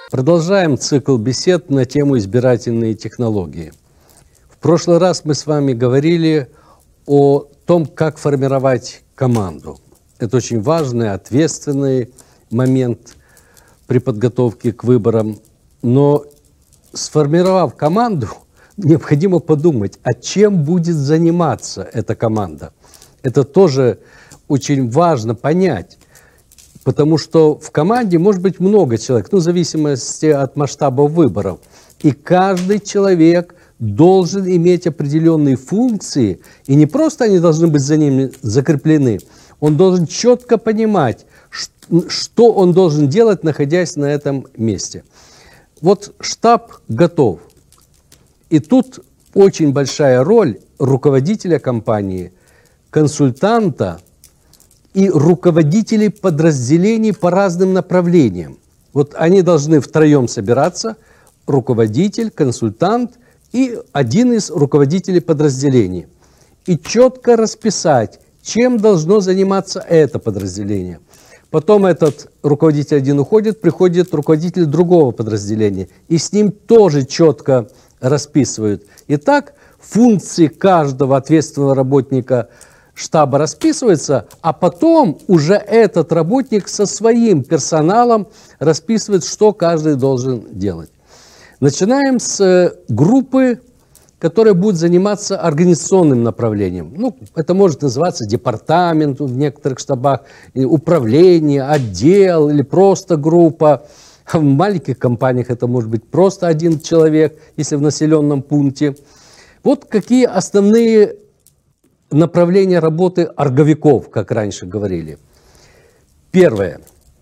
Продолжаем цикл бесед на тему избирательные технологии. В прошлый раз мы с вами говорили о том, как формировать команду. Это очень важный, ответственный момент при подготовке к выборам. Но сформировав команду, необходимо подумать, а чем будет заниматься эта команда. Это тоже очень важно понять. Потому что в команде может быть много человек, в зависимости от масштаба выборов. И каждый человек должен иметь определенные функции, и не просто они должны быть за ними закреплены, он должен четко понимать, что он должен делать, находясь на этом месте. Вот штаб готов. И тут очень большая роль руководителя компании, консультанта, и руководителей подразделений по разным направлениям. Вот они должны втроем собираться, руководитель, консультант и один из руководителей подразделений. И четко расписать, чем должно заниматься это подразделение. Потом этот руководитель один уходит, приходит руководитель другого подразделения. И с ним тоже четко расписывают. Итак, функции каждого ответственного работника штаба расписывается, а потом уже этот работник со своим персоналом расписывает, что каждый должен делать. Начинаем с группы, которая будет заниматься организационным направлением. Это может называться департамент в некоторых штабах, управление, отдел или просто группа. В маленьких компаниях это может быть просто один человек, если в населенном пункте. Вот какие основные направление работы орговиков, как раньше говорили. Первое.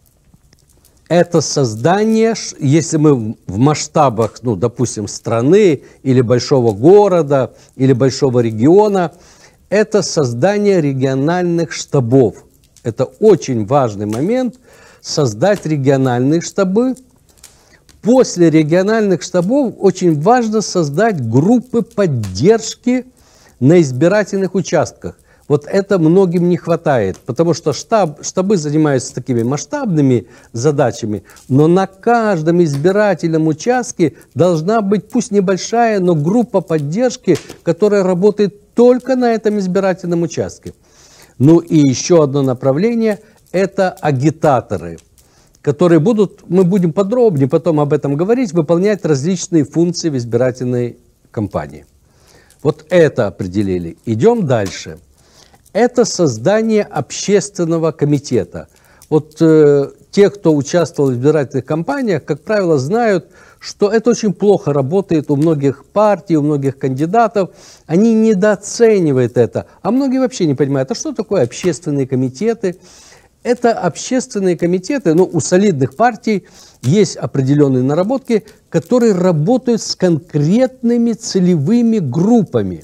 Это создание, если мы в масштабах, допустим, страны или большого города, или большого региона, это создание региональных штабов. Это очень важный момент, создать региональные штабы. После региональных штабов очень важно создать группы поддержки на избирательных участках. Вот это многим не хватает, потому что штабы занимаются такими масштабными задачами, но на каждом избирательном участке должна быть, пусть небольшая, но группа поддержки, которая работает только на этом избирательном участке. И еще одно направление – это агитаторы, которые мы будем подробнее потом об этом говорить, выполнять различные функции в избирательной кампании. Вот это определили. Идем дальше. Это создание общественного комитета. Вот те, кто участвовал в избирательных кампаниях, как правило, знают, что это очень плохо работает у многих партий, у многих кандидатов. Они недооценивают это. А многие вообще не понимают, а что такое общественные комитеты? Это общественные комитеты, у солидных партий есть определенные наработки, которые работают с конкретными целевыми группами.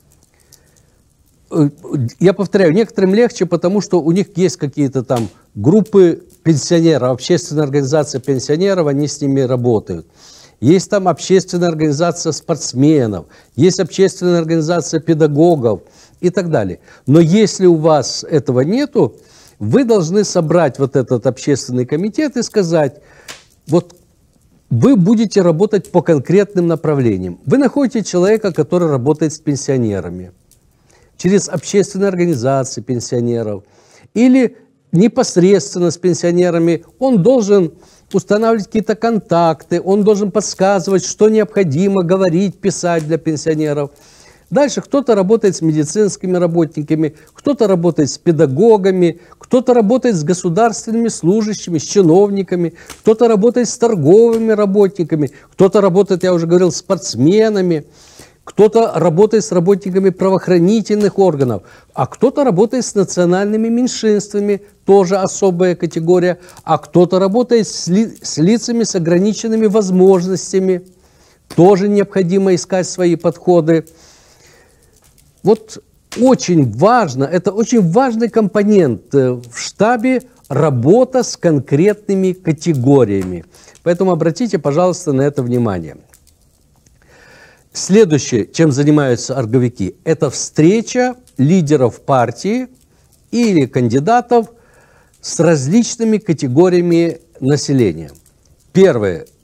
Я повторяю, некоторым легче, потому что у них есть какие-то там группы пенсионеров, общественная организация пенсионеров, они с ними работают. Есть там общественная организация спортсменов, есть общественная организация педагогов и так далее. Но если у вас этого нету, вы должны собрать вот этот общественный комитет и сказать, вот вы будете работать по конкретным направлениям. Вы находите человека, который работает с пенсионерами, через общественные организации пенсионеров, или непосредственно с пенсионерами. Он должен устанавливать какие-то контакты, он должен подсказывать, что необходимо говорить, писать для пенсионеров. Дальше кто-то работает с медицинскими работниками, кто-то работает с педагогами, кто-то работает с государственными служащими, с чиновниками, кто-то работает с торговыми работниками, кто-то работает, я уже говорил, с спортсменами, кто-то работает с работниками правоохранительных органов, а кто-то работает с национальными меньшинствами, тоже особая категория, а кто-то работает с лицами с ограниченными возможностями, тоже необходимо искать свои подходы. Вот очень важно, это очень важный компонент в штабе – работа с конкретными категориями. Поэтому обратите, пожалуйста, на это внимание. Следующее, чем занимаются орговики, это встреча лидеров партии или кандидатов с различными категориями населения. Первое.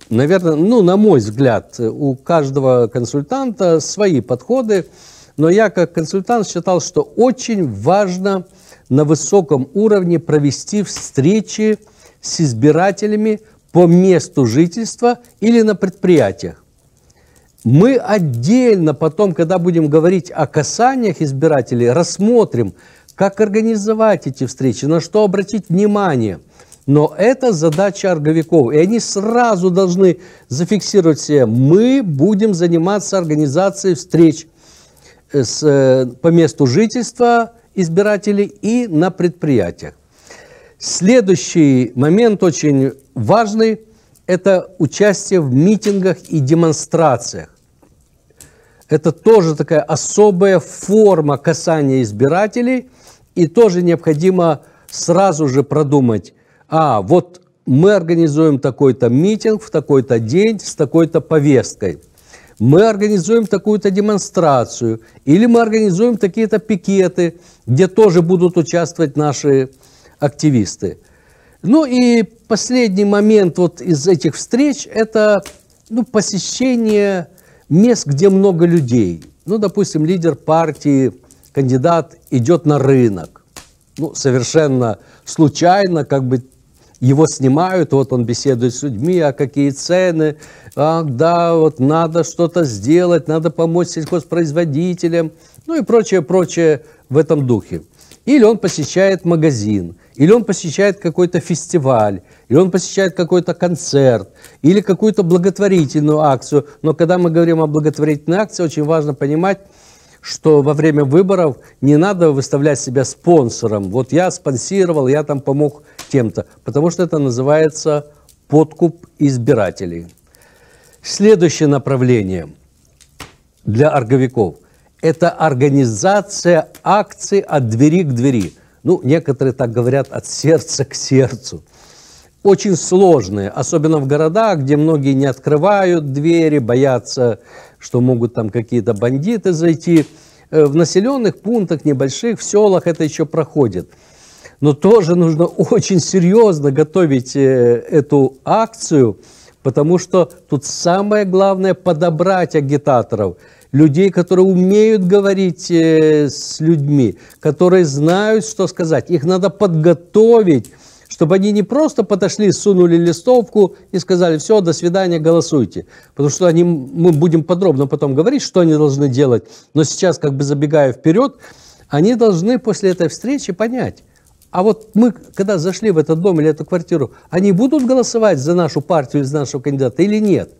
наверное, ну, на мой взгляд, у каждого консультанта свои подходы, но я как консультант считал, что очень важно на высоком уровне провести встречи с избирателями по месту жительства или на предприятиях. Мы отдельно потом, когда будем говорить о касаниях избирателей, рассмотрим, как организовать эти встречи, на что обратить внимание. Но это задача орговиков, и они сразу должны зафиксировать себе: мы будем заниматься организацией встреч по месту жительства избирателей и на предприятиях. Следующий момент очень важный – это участие в митингах и демонстрациях. Это тоже такая особая форма касания избирателей, и тоже необходимо сразу же продумать: вот мы организуем такой-то митинг в такой-то день с такой-то повесткой, мы организуем такую-то демонстрацию, или мы организуем такие-то пикеты, где тоже будут участвовать наши активисты. Ну и последний момент вот из этих встреч – это посещение мест, где много людей. Ну, допустим, лидер партии, кандидат идет на рынок. Ну, совершенно случайно, как бы его снимают, вот он беседует с людьми, какие цены, да, вот надо что-то сделать, надо помочь сельхозпроизводителям, ну и прочее в этом духе. Или он посещает магазин, или он посещает какой-то фестиваль, или он посещает какой-то концерт, или какую-то благотворительную акцию. Но когда мы говорим о благотворительной акции, очень важно понимать, что во время выборов не надо выставлять себя спонсором. Вот я спонсировал, я там помог тем-то, потому что это называется подкуп избирателей. Следующее направление для орговиков – это организация акций от двери к двери. Ну, некоторые так говорят, от сердца к сердцу. Очень сложные, особенно в городах, где многие не открывают двери, боятся, что могут там какие-то бандиты зайти. В населенных пунктах небольших, в селах это еще проходит. Но тоже нужно очень серьезно готовить эту акцию, потому что тут самое главное – подобрать агитаторов, людей, которые умеют говорить с людьми, которые знают, что сказать. Их надо подготовить, чтобы они не просто подошли, сунули листовку и сказали: все, до свидания, голосуйте. Потому что мы будем подробно потом говорить, что они должны делать. Но сейчас, как бы забегая вперед, они должны после этой встречи понять: а вот мы, когда зашли в этот дом или эту квартиру, они будут голосовать за нашу партию или за нашего кандидата или нет?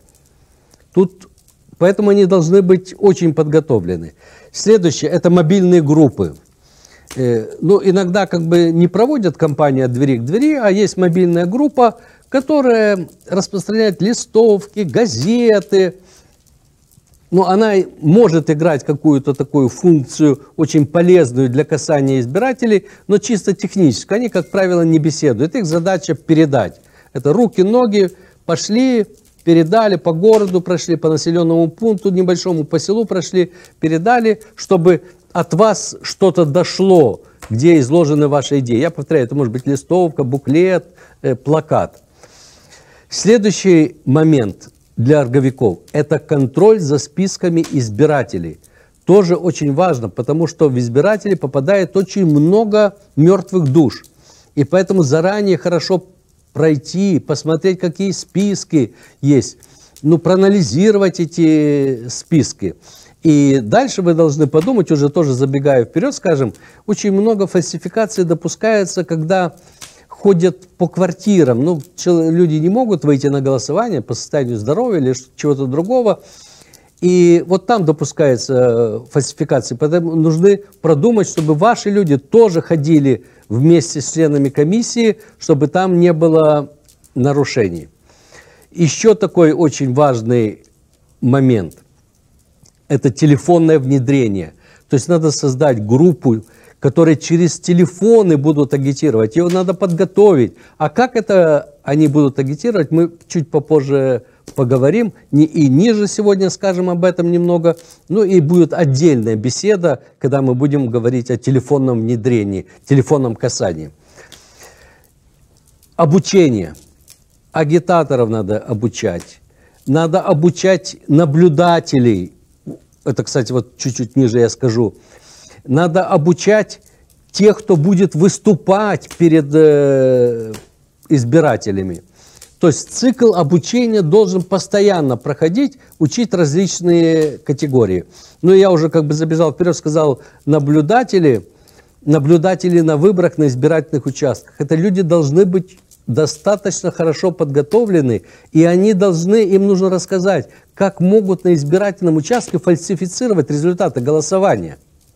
Поэтому они должны быть очень подготовлены. Следующее – это мобильные группы. Ну, иногда как бы не проводят кампанию от двери к двери, а есть мобильная группа, которая распространяет листовки, газеты. Ну, она может играть какую-то такую функцию, очень полезную для касания избирателей, но чисто технически. Они, как правило, не беседуют. Их задача передать. Это руки, ноги, пошли, передали, по городу прошли, по населенному пункту небольшому, по селу прошли, передали, чтобы от вас что-то дошло, где изложены ваши идеи. Я повторяю, это может быть листовка, буклет, плакат. Следующий момент для орговиков – это контроль за списками избирателей. Тоже очень важно, потому что в избиратели попадает очень много мертвых душ. И поэтому заранее хорошо пройти, посмотреть, какие списки есть, проанализировать эти списки. И дальше вы должны подумать, уже тоже забегая вперед, скажем, очень много фальсификаций допускается, когда ходят по квартирам. Ну, люди не могут выйти на голосование по состоянию здоровья или чего-то другого. И вот там допускаются фальсификации. Поэтому нужно продумать, чтобы ваши люди тоже ходили вместе с членами комиссии, чтобы там не было нарушений. Еще такой очень важный момент – это телефонное внедрение. То есть надо создать группу, которые через телефоны будут агитировать. Его надо подготовить. А как это они будут агитировать, мы чуть попозже поговорим. И ниже сегодня скажем об этом немного. Ну и будет отдельная беседа, когда мы будем говорить о телефонном внедрении, телефонном касании. Обучение. агитаторов надо обучать наблюдателей. Это, кстати, вот чуть-чуть ниже я скажу. Надо обучать тех, кто будет выступать перед избирателями. То есть цикл обучения должен постоянно проходить, учить различные категории. Ну, я уже как бы забежал вперед, сказал, наблюдатели на выборах, на избирательных участках. Это люди должны быть достаточно хорошо подготовлены, и им нужно рассказать, как могут на избирательном участке фальсифицировать результаты голосования.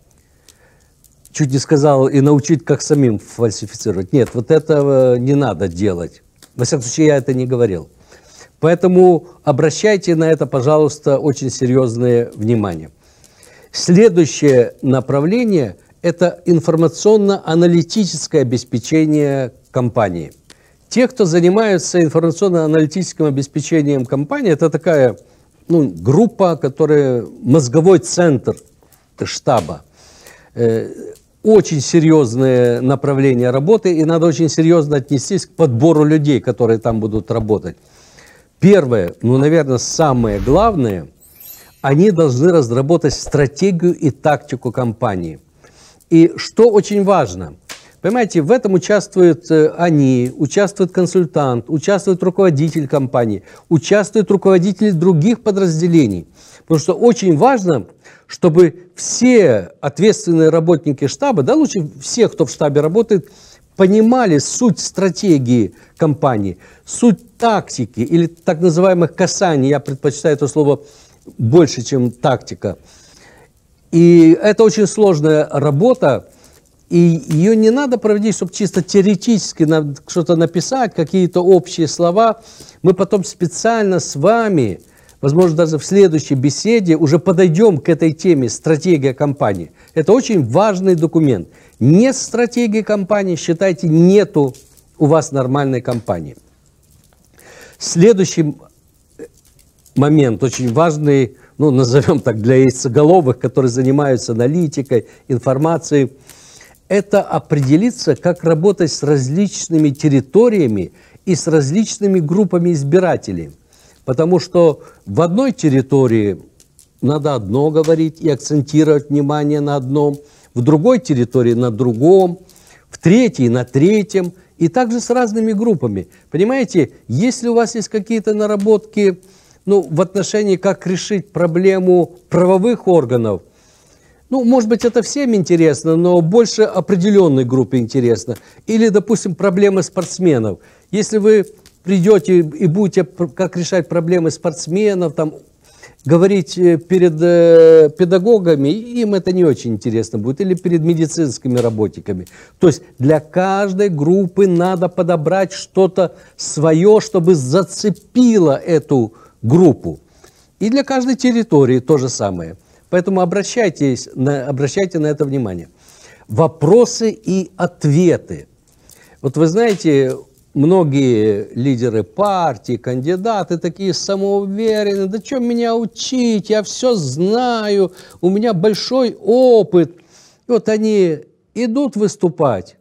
Чуть не сказал, и научить, как самим фальсифицировать. Нет, вот этого не надо делать. Во всяком случае, я это не говорил. Поэтому обращайте на это, пожалуйста, очень серьезное внимание. Следующее направление – это информационно-аналитическое обеспечение компании. Те, кто занимаются информационно-аналитическим обеспечением компании, это такая группа, которая мозговой центр штаба. Очень серьезное направление работы, и надо очень серьезно отнестись к подбору людей, которые там будут работать. Первое, наверное, самое главное, они должны разработать стратегию и тактику компании. И что очень важно, понимаете, в этом участвуют они, участвует консультант, участвует руководитель компании, участвуют руководители других подразделений. Потому что очень важно, чтобы все ответственные работники штаба, да, лучше все, кто в штабе работает, понимали суть стратегии компании, суть тактики или так называемых касаний. Я предпочитаю это слово больше, чем тактика. И это очень сложная работа, и ее не надо проводить, чтобы чисто теоретически что-то написать, какие-то общие слова. Мы потом специально с вами, возможно, даже в следующей беседе уже подойдем к этой теме «Стратегия компании». Это очень важный документ. Нет стратегии компании, считайте, нету у вас нормальной компании. Следующий момент, очень важный, назовем так, для яйцеголовых, которые занимаются аналитикой, информацией, это определиться, как работать с различными территориями и с различными группами избирателей. Потому что в одной территории надо одно говорить и акцентировать внимание на одном, в другой территории на другом, в третьей на третьем, и также с разными группами. Понимаете, если у вас есть какие-то наработки в отношении, как решить проблему правовых органов, может быть, это всем интересно, но больше определенной группе интересно. Или, допустим, проблемы спортсменов. Если вы придете и будете, как решать проблемы спортсменов, говорить перед педагогами, им это не очень интересно будет, или перед медицинскими работниками. То есть для каждой группы надо подобрать что-то свое, чтобы зацепило эту группу. И для каждой территории то же самое. Поэтому обращайте на это внимание. Вопросы и ответы. Вот вы знаете, многие лидеры партий, кандидаты такие самоуверенные. Да что меня учить, я все знаю, у меня большой опыт. И вот они идут выступать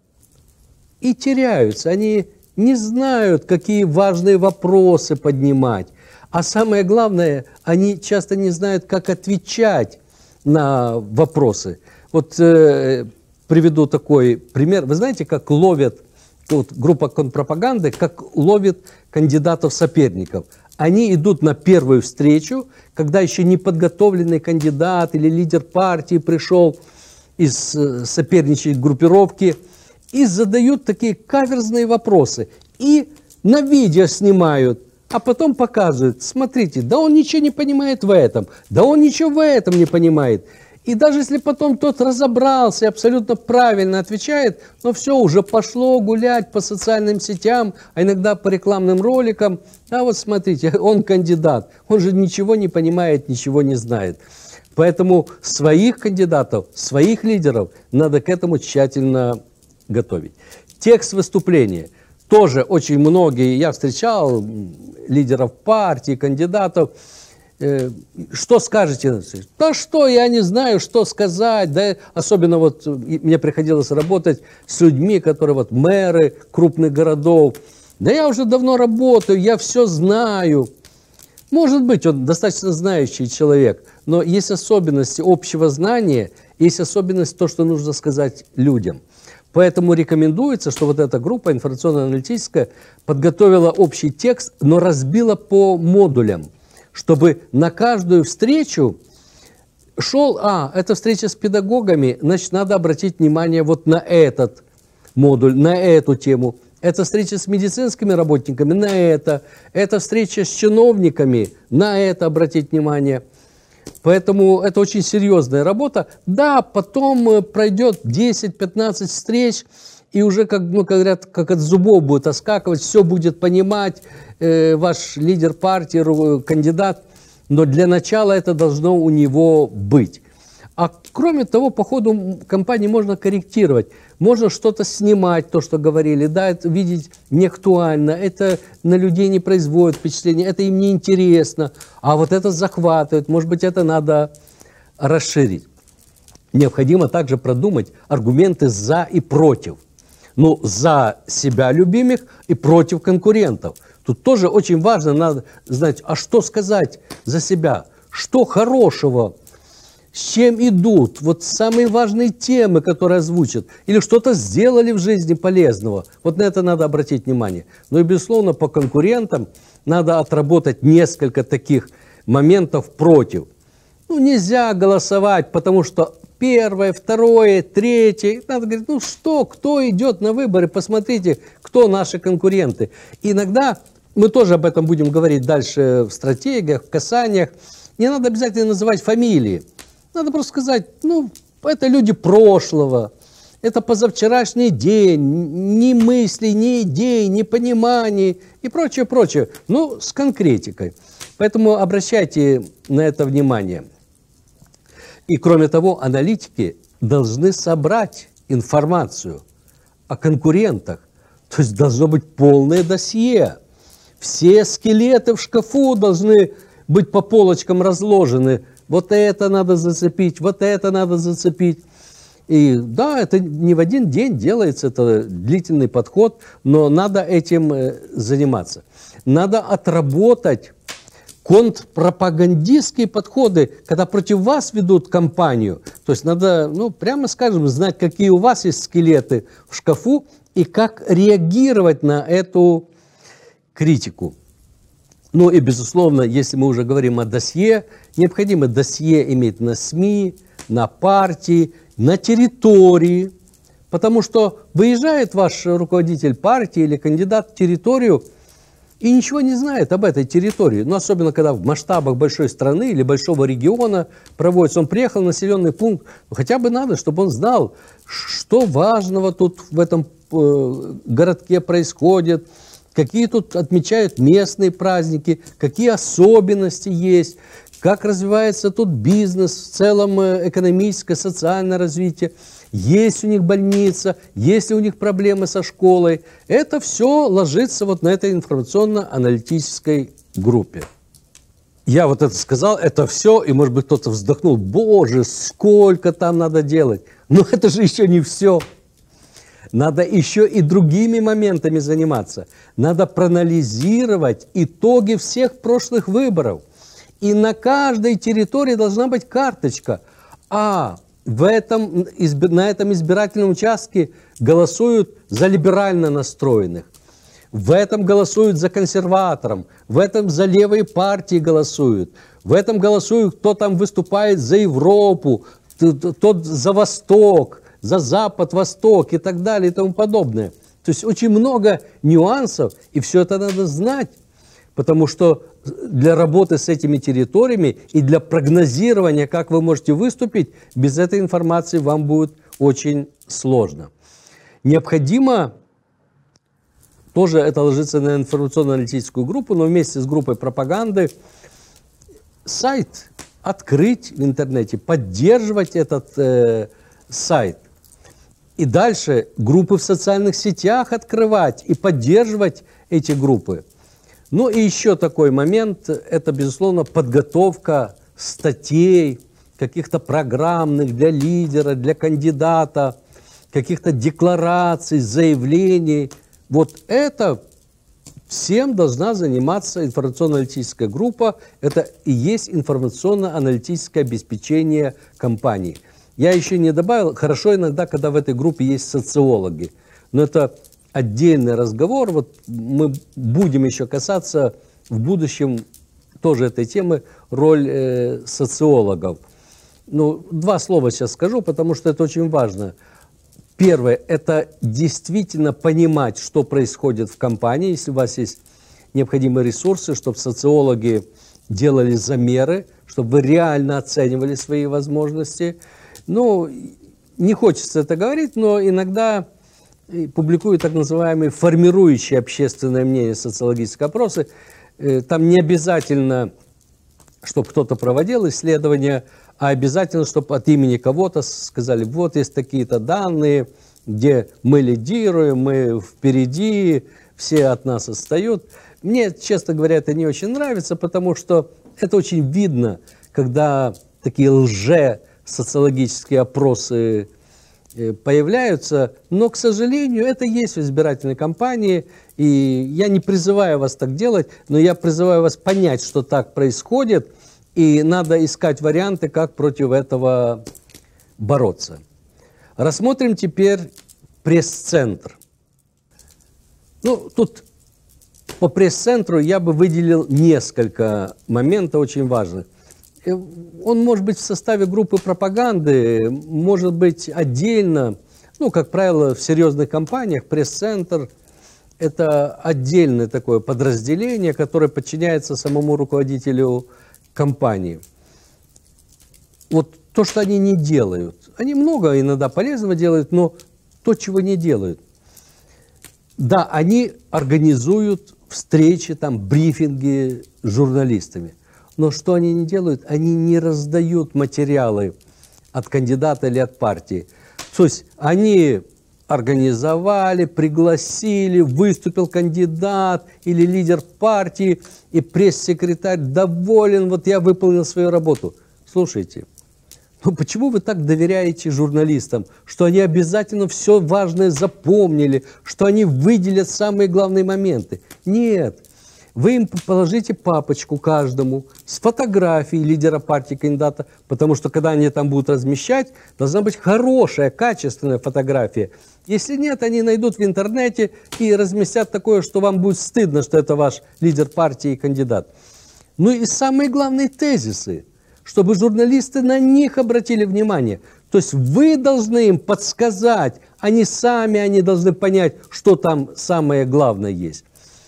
и теряются. Они не знают, какие важные вопросы поднимать. А самое главное, они часто не знают, как отвечать на вопросы. Вот приведу такой пример. Вы знаете, как ловят группа контрпропаганды, как ловит кандидатов-соперников. Они идут на первую встречу, когда еще не подготовленный кандидат или лидер партии пришел из соперничьей группировки и задают такие каверзные вопросы. И на видео снимают, а потом показывают. Смотрите, да он ничего не понимает в этом, да он ничего в этом не понимает. И даже если потом тот разобрался и абсолютно правильно отвечает, но все, уже пошло гулять по социальным сетям, а иногда по рекламным роликам. А вот смотрите, он кандидат, он же ничего не понимает, ничего не знает. Поэтому своих кандидатов, своих лидеров надо к этому тщательно готовить. Текст выступления. Тоже очень многие, я встречал лидеров партий, кандидатов. Что скажете? Да что, я не знаю, что сказать. Да, особенно мне приходилось работать с людьми, которые мэры крупных городов, Да я уже давно работаю, я все знаю. Может быть, он достаточно знающий человек, но есть особенности общего знания, есть особенность то, что нужно сказать людям. Поэтому рекомендуется, что вот эта группа информационно-аналитическая подготовила общий текст, но разбила по модулям, чтобы на каждую встречу шел, это встреча с педагогами, значит, надо обратить внимание вот на этот модуль, на эту тему. Это встреча с медицинскими работниками, на это встреча с чиновниками, на это обратить внимание. Поэтому это очень серьезная работа. Да, потом пройдет 10-15 встреч, и уже, как говорят, как от зубов будет оскакивать, все будет понимать ваш лидер партии, кандидат. Но для начала это должно у него быть. А кроме того, по ходу кампании можно корректировать. Можно что-то снимать, то, что говорили. Да, это видеть не актуально, это на людей не производит впечатление, это им не интересно. А вот это захватывает, может быть, это надо расширить. Необходимо также продумать аргументы за и против. Ну, за себя любимых и против конкурентов. Тут тоже очень важно, надо знать, а что сказать за себя, что хорошего, с чем идут, вот самые важные темы, которые озвучат, или что-то сделали в жизни полезного. Вот на это надо обратить внимание. Ну и, безусловно, по конкурентам надо отработать несколько таких моментов против. Ну, нельзя голосовать, потому что первое, второе, третье. Надо говорить, ну что, кто идет на выборы, посмотрите, кто наши конкуренты. И иногда, мы тоже об этом будем говорить дальше в стратегиях, в касаниях, не надо обязательно называть фамилии. Надо просто сказать, ну, это люди прошлого, это позавчерашний день, ни мыслей, ни идей, ни пониманий и прочее, прочее. Ну, с конкретикой. Поэтому обращайте на это внимание. И кроме того, аналитики должны собрать информацию о конкурентах. То есть должно быть полное досье. Все скелеты в шкафу должны быть по полочкам разложены. Вот это надо зацепить, вот это надо зацепить. И да, это не в один день делается, это длительный подход, но надо этим заниматься. Надо отработать контрпропагандистские подходы, когда против вас ведут кампанию. То есть надо, ну, прямо скажем, знать, какие у вас есть скелеты в шкафу и как реагировать на эту критику. Ну и, безусловно, если мы уже говорим о досье, необходимо досье иметь на СМИ, на партии, на территории. Потому что выезжает ваш руководитель партии или кандидат в территорию и ничего не знает об этой территории. Ну, особенно, когда в масштабах большой страны или большого региона проводится. Он приехал в населенный пункт, ну, хотя бы надо, чтобы он знал, что важного тут в этом городке происходит, какие тут отмечают местные праздники, какие особенности есть, как развивается тут бизнес, в целом экономическое, социальное развитие, есть у них больница, есть ли у них проблемы со школой. Это все ложится вот на этой информационно-аналитической группе. Я вот это сказал, это все, и, может быть, кто-то вздохнул, боже, сколько там надо делать. Но это же еще не все. Надо еще и другими моментами заниматься. Надо проанализировать итоги всех прошлых выборов. И на каждой территории должна быть карточка. На этом избирательном участке голосуют за либерально настроенных. В этом голосуют за консерваторов. В этом за левые партии голосуют. В этом голосуют, кто там выступает за Европу, тот за Восток, за Запад, Восток и так далее и тому подобное. То есть очень много нюансов, и все это надо знать, потому что для работы с этими территориями и для прогнозирования, как вы можете выступить, без этой информации вам будет очень сложно. Необходимо, тоже это ложится на информационно-аналитическую группу, но вместе с группой пропаганды, сайт открыть в интернете, поддерживать этот сайт. И дальше группы в социальных сетях открывать и поддерживать эти группы. Ну и еще такой момент, это, безусловно, подготовка статей, каких-то программных для лидера, для кандидата, каких-то деклараций, заявлений. Вот это всем должна заниматься информационно-аналитическая группа. Это и есть информационно-аналитическое обеспечение компании. Я еще не добавил, хорошо иногда, когда в этой группе есть социологи. Но это отдельный разговор. Вот мы будем еще касаться в будущем тоже этой темы, роль социологов. Ну, два слова сейчас скажу, потому что это очень важно. Первое – это действительно понимать, что происходит в компании, если у вас есть необходимые ресурсы, чтобы социологи делали замеры, чтобы вы реально оценивали свои возможности. Ну, не хочется это говорить, но иногда публикуют так называемые формирующие общественное мнение социологические опросы. Там не обязательно, чтобы кто-то проводил исследования, а обязательно, чтобы от имени кого-то сказали, вот есть такие-то данные, где мы лидируем, мы впереди, все от нас отстают. Мне, честно говоря, это не очень нравится, потому что это очень видно, когда такие лже-социологические опросы появляются, но, к сожалению, это есть в избирательной кампании, и я не призываю вас так делать, но я призываю вас понять, что так происходит, и надо искать варианты, как против этого бороться. Рассмотрим теперь пресс-центр. Ну, тут по пресс-центру я бы выделил несколько моментов очень важных. Он может быть в составе группы пропаганды, может быть отдельно. Ну, как правило, в серьезных компаниях пресс-центр – это отдельное такое подразделение, которое подчиняется самому руководителю компании. Вот то, что они не делают. Они много иногда полезного делают, но то, чего не делают. Да, они организуют встречи, там, брифинги с журналистами. Но что они не делают? Они не раздают материалы от кандидата или от партии. То есть они организовали, пригласили, выступил кандидат или лидер партии, и пресс-секретарь доволен, вот я выполнил свою работу. Слушайте, ну почему вы так доверяете журналистам, что они обязательно все важное запомнили, что они выделят самые главные моменты? Нет. Вы им положите папочку каждому с фотографией лидера партии, кандидата, потому что когда они там будут размещать, должна быть хорошая, качественная фотография. Если нет, они найдут в интернете и разместят такое, что вам будет стыдно, что это ваш лидер партии и кандидат. Ну и самые главные тезисы, чтобы журналисты на них обратили внимание. То есть вы должны им подсказать, они должны понять, что там самое главное есть.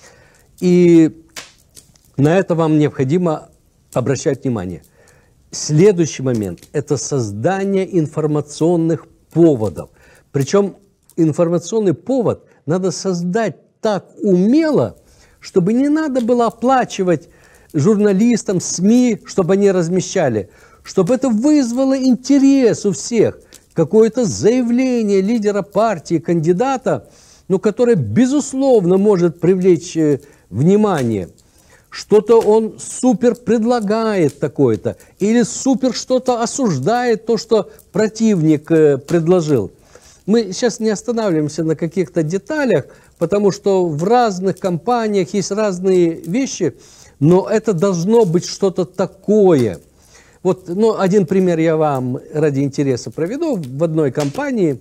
И на это вам необходимо обращать внимание. Следующий момент – это создание информационных поводов. Причем информационный повод надо создать так умело, чтобы не надо было оплачивать журналистам, СМИ, чтобы они размещали, чтобы это вызвало интерес у всех. Какое-то заявление лидера партии, кандидата, но которое, безусловно, может привлечь внимание. Что-то он супер предлагает такое-то, или супер что-то осуждает, то, что противник предложил. Мы сейчас не останавливаемся на каких-то деталях, потому что в разных компаниях есть разные вещи, но это должно быть что-то такое. Вот, ну, один пример я вам ради интереса проведу. В одной компании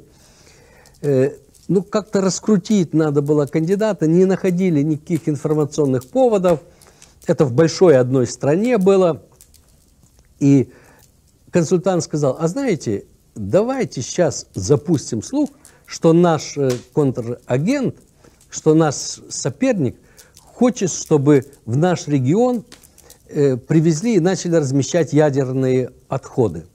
ну, как-то раскрутить надо было кандидата, не находили никаких информационных поводов. Это в большой одной стране было. И консультант сказал, а знаете, давайте сейчас запустим слух, что наш контрагент, что наш соперник хочет, чтобы в наш регион привезли и начали размещать ядерные отходы.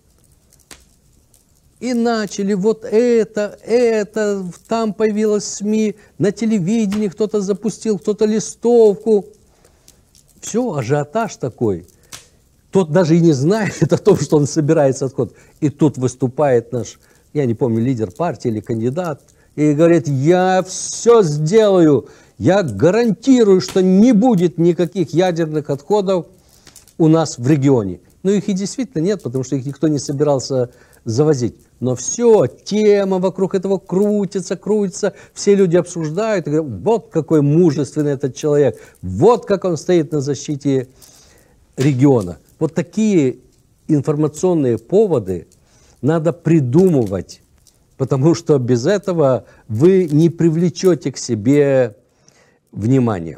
И начали вот это, там появилось СМИ, на телевидении кто-то запустил, кто-то листовку. Все, ажиотаж такой. Тот даже и не знает о том, что он собирается отход. И тут выступает наш, я не помню, лидер партии или кандидат, и говорит, я все сделаю, я гарантирую, что не будет никаких ядерных отходов у нас в регионе. Но их и действительно нет, потому что их никто не собирался завозить. Но все, тема вокруг этого крутится, крутится, все люди обсуждают и говорят, вот какой мужественный этот человек, вот как он стоит на защите региона. Вот такие информационные поводы надо придумывать, потому что без этого вы не привлечете к себе внимание.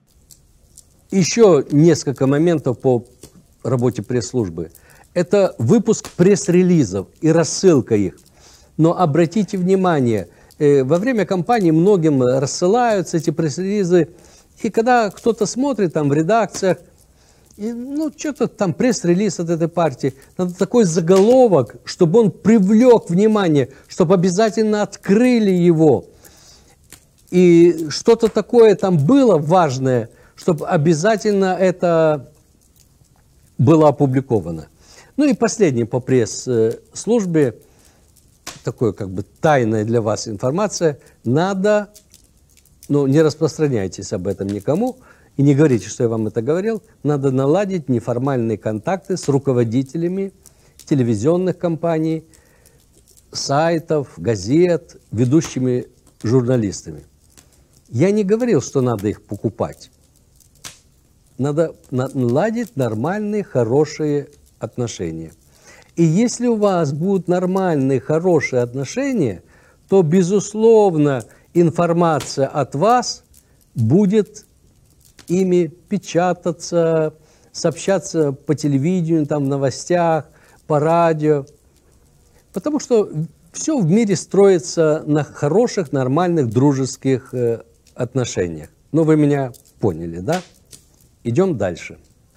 Еще несколько моментов по работе пресс-службы. Это выпуск пресс-релизов и рассылка их. Но обратите внимание, во время кампании многим рассылаются эти пресс-релизы, и когда кто-то смотрит там в редакциях, и, ну, что-то там пресс-релиз от этой партии, надо такой заголовок, чтобы он привлек внимание, чтобы обязательно открыли его. И что-то такое там было важное, чтобы обязательно это было опубликовано. Ну и последнее по пресс-службе, такое как бы тайная для вас информация, надо, ну не распространяйтесь об этом никому и не говорите, что я вам это говорил, надо наладить неформальные контакты с руководителями телевизионных компаний, сайтов, газет, ведущими журналистами. Я не говорил, что надо их покупать. Надо наладить нормальные, хорошие отношения. И если у вас будут нормальные, хорошие отношения, то, безусловно, информация от вас будет ими печататься, сообщаться по телевидению, там, в новостях, по радио. Потому что все в мире строится на хороших, нормальных, дружеских отношениях. Ну, вы меня поняли, да? Идем дальше.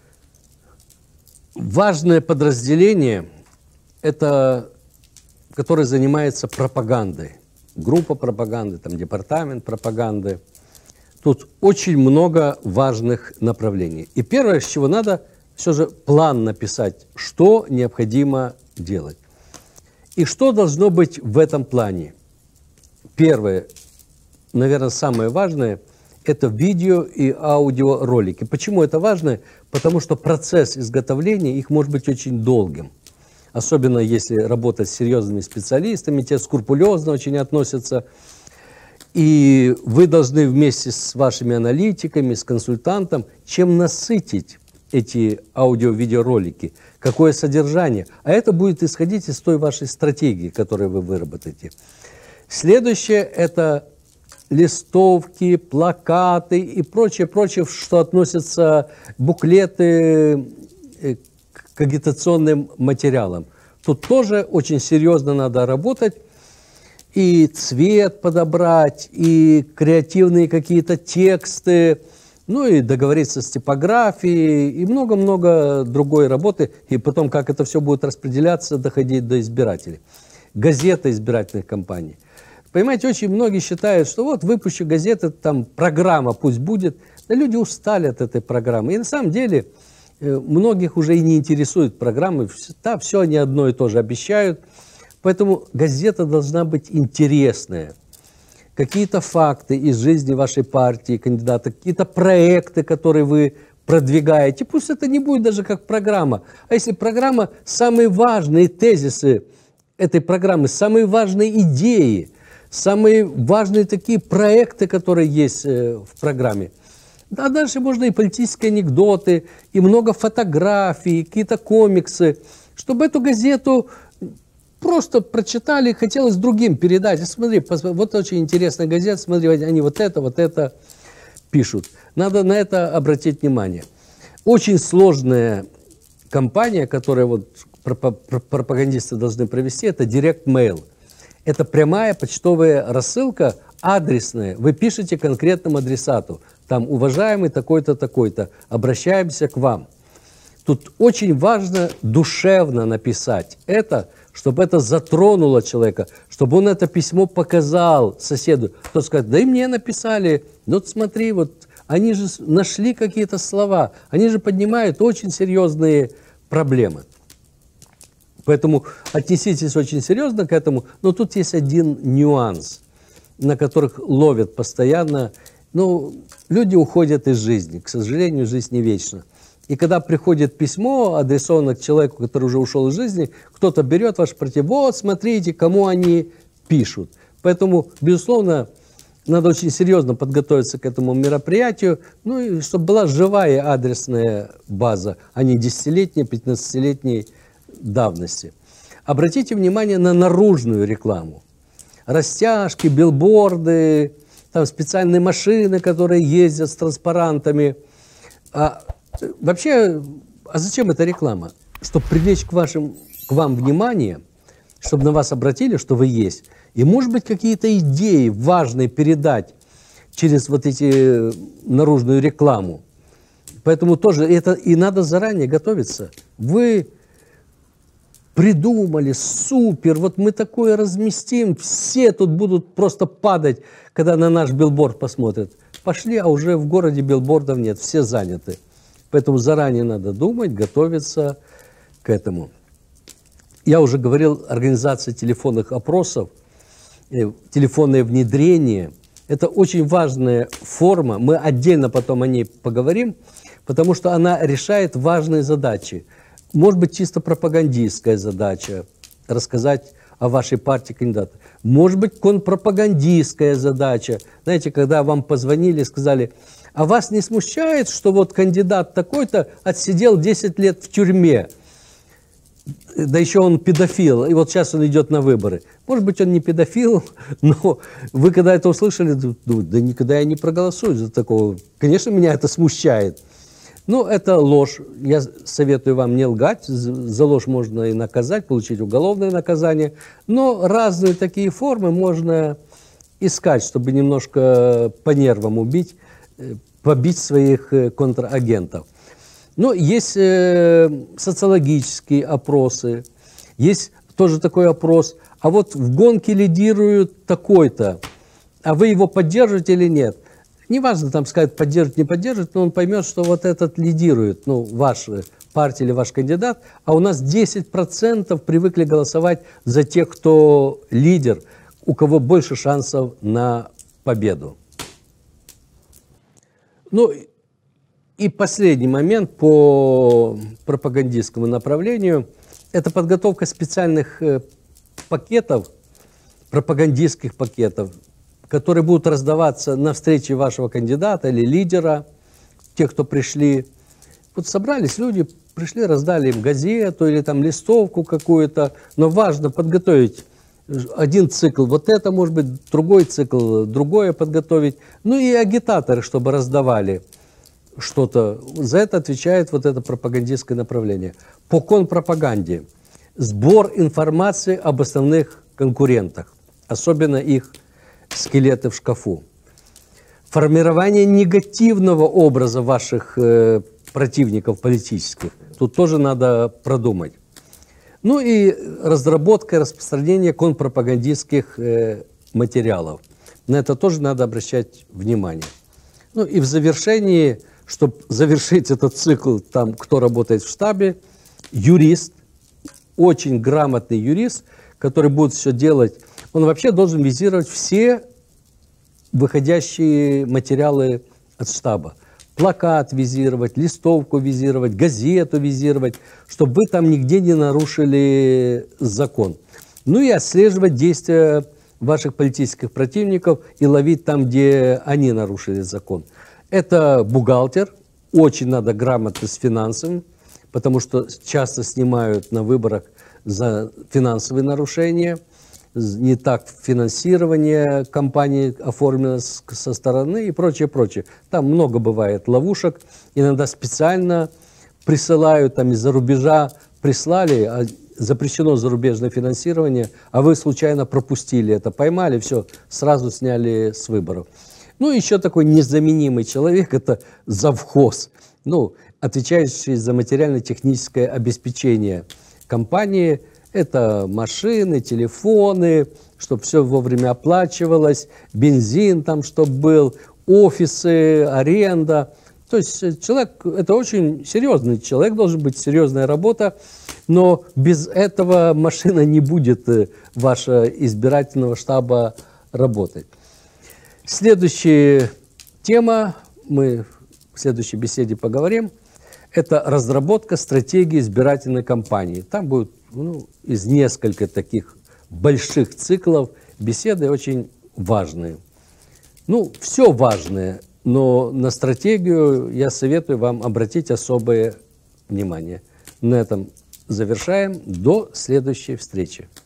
Важное подразделение, это, которое занимается пропагандой. Группа пропаганды, там, департамент пропаганды. Тут очень много важных направлений. И первое, с чего надо, все же план написать, что необходимо делать. И что должно быть в этом плане? Первое, наверное, самое важное – это видео и аудиоролики. Почему это важно? Потому что процесс изготовления их может быть очень долгим. Особенно если работать с серьезными специалистами, те скрупулезно очень относятся. И вы должны вместе с вашими аналитиками, с консультантом, чем насытить эти аудио-видеоролики, какое содержание. А это будет исходить из той вашей стратегии, которую вы выработаете. Следующее – это листовки, плакаты и прочее, что относится буклеты к агитационным материалам. Тут тоже очень серьезно надо работать. И цвет подобрать, и креативные какие-то тексты, ну и договориться с типографией, и много-много другой работы. И потом, как это все будет распределяться, доходить до избирателей. Газета избирательных кампаний. Понимаете, очень многие считают, что вот выпущу газеты, там программа пусть будет. Да люди устали от этой программы. И на самом деле многих уже и не интересуют программы. Да, все они одно и то же обещают. Поэтому газета должна быть интересная. Какие-то факты из жизни вашей партии, кандидата, какие-то проекты, которые вы продвигаете. Пусть это не будет даже как программа. А если программа, самые важные тезисы этой программы, самые важные идеи, самые важные такие проекты, которые есть в программе. А дальше можно и политические анекдоты, и много фотографий, какие-то комиксы, чтобы эту газету просто прочитали, хотелось другим передать. Смотри, вот очень интересная газета, смотри, они вот это пишут. Надо на это обратить внимание. Очень сложная кампания, которую вот пропагандисты должны провести, это директ-мейл. Это прямая почтовая рассылка, адресная. Вы пишете конкретному адресату. Там, уважаемый такой-то, такой-то, обращаемся к вам. Тут очень важно душевно написать это, чтобы это затронуло человека, чтобы он это письмо показал соседу. Тот скажет, да и мне написали, ну смотри, вот они же нашли какие-то слова, они же поднимают очень серьезные проблемы. Поэтому отнеситесь очень серьезно к этому, но тут есть один нюанс, на которых ловят постоянно. Ну, люди уходят из жизни, к сожалению, жизнь не вечна. И когда приходит письмо, адресованное к человеку, который уже ушел из жизни, кто-то берет ваш портрет, вот смотрите, кому они пишут. Поэтому, безусловно, надо очень серьезно подготовиться к этому мероприятию, ну и чтобы была живая адресная база, а не 10-летней, 15-летней давности. Обратите внимание на наружную рекламу. Растяжки, билборды, там специальные машины, которые ездят с транспарантами. Вообще, зачем эта реклама? Чтобы привлечь к вам внимание, чтобы на вас обратили, что вы есть. И, может быть, какие-то идеи важные передать через вот эти наружную рекламу. Поэтому тоже это и надо заранее готовиться. Вы придумали, супер, вот мы такое разместим, все тут будут просто падать, когда на наш билборд посмотрят. Пошли, а уже в городе билбордов нет, все заняты. Поэтому заранее надо думать, готовиться к этому. Я уже говорил, организация телефонных опросов, телефонное внедрение – это очень важная форма. Мы отдельно потом о ней поговорим, потому что она решает важные задачи. Может быть, чисто пропагандистская задача – рассказать о вашей партии кандидата. Может быть, контрпропагандистская задача. Знаете, когда вам позвонили и сказали, а вас не смущает, что вот кандидат такой-то отсидел 10 лет в тюрьме? Да еще он педофил, и вот сейчас он идет на выборы. Может быть, он не педофил, но вы когда это услышали, да никогда я не проголосую за такого. Конечно, меня это смущает. Но это ложь. Я советую вам не лгать. За ложь можно и наказать, получить уголовное наказание. Но разные такие формы можно искать, чтобы немножко по нервам убить, побить своих контрагентов. Но есть социологические опросы, есть тоже такой опрос. А вот в гонке лидирует такой-то, а вы его поддерживаете или нет? Неважно, там сказать, поддерживать, не поддерживать, но он поймет, что вот этот лидирует, ну, ваша партия или ваш кандидат, а у нас 10% привыкли голосовать за тех, кто лидер, у кого больше шансов на победу. Ну, и последний момент по пропагандистскому направлению – это подготовка специальных пакетов, пропагандистских пакетов, которые будут раздаваться на встрече вашего кандидата или лидера, тех, кто пришли. Вот собрались люди, пришли, раздали им газету или там листовку какую-то, но важно подготовить один цикл, вот это может быть, другой цикл, другое подготовить. Ну и агитаторы, чтобы раздавали что-то. За это отвечает вот это пропагандистское направление. По контрпропаганде. Сбор информации об основных конкурентах, особенно их скелеты в шкафу. Формирование негативного образа ваших противников политических. Тут тоже надо продумать. Ну и разработка и распространение контрпропагандистских материалов. На это тоже надо обращать внимание. Ну и в завершении, чтобы завершить этот цикл, там, кто работает в штабе, юрист, очень грамотный юрист, который будет все делать. Он вообще должен визировать все выходящие материалы от штаба. Плакат визировать, листовку визировать, газету визировать, чтобы вы там нигде не нарушили закон. Ну и отслеживать действия ваших политических противников и ловить там, где они нарушили закон. Это бухгалтер, очень надо грамотно с финансами, потому что часто снимают на выборах за финансовые нарушения. Не так финансирование компании оформлено со стороны и прочее, прочее. Там много бывает ловушек. Иногда специально присылают, там из-за рубежа прислали, запрещено зарубежное финансирование, а вы случайно пропустили это, поймали, все, сразу сняли с выборов. Ну, еще такой незаменимый человек – это завхоз, ну, отвечающий за материально-техническое обеспечение компании. Это машины, телефоны, чтобы все вовремя оплачивалось, бензин там, чтобы был, офисы, аренда. То есть человек, это очень серьезный человек, должен быть серьезная работа, но без этого машина не будет вашего избирательного штаба работать. Следующая тема, мы в следующей беседе поговорим, это разработка стратегии избирательной кампании. Там будет из нескольких таких больших циклов беседы очень важные. Все важное, но на стратегию я советую вам обратить особое внимание. На этом завершаем. До следующей встречи.